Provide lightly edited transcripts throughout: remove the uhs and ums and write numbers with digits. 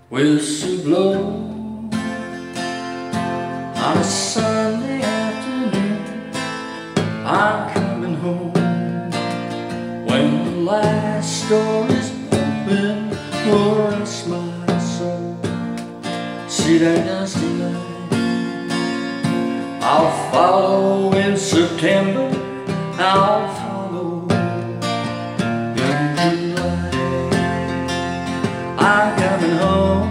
Whistle blow on a Sunday afternoon. I'm coming home when the last door is open. Oh, rest my soul. See that dusty night. I'll follow in September. I'll follow in July. I'm coming home.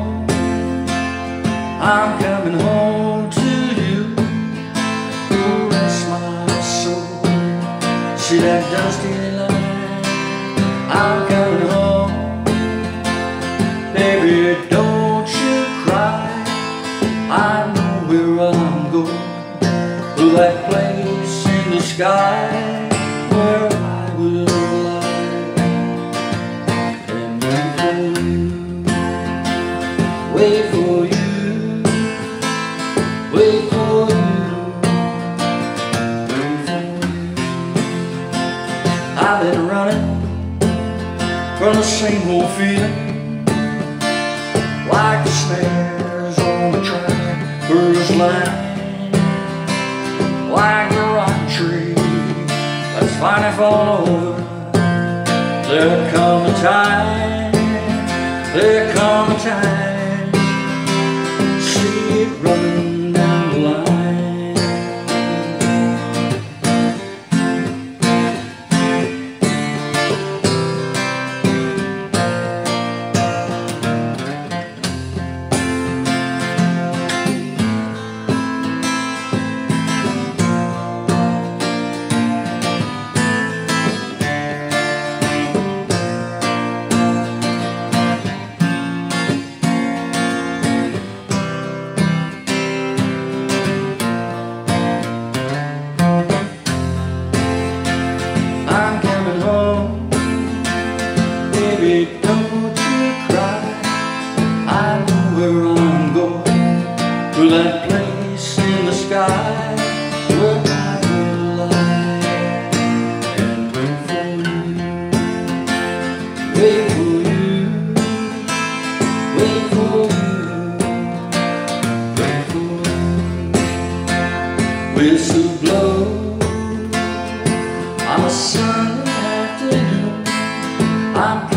I'm coming home to you. Oh, rest my soul. See that dusty light. I'm coming home. Baby, don't you cry. I know where I'm going. To that place in the sky where I will lie and wait for you, wait for you, wait for you. I've been running from the same old feeling, like the snares on the trapper's line, like the rock tree that's finally fallen over. There come a time, there come a time, see it running down the line. Baby, don't you cry. I know where I'm going, to that place in the sky where I will lie and wait for you, wait for you, wait for you, wait for you. Whistle blow on a Sunday afternoon. I'm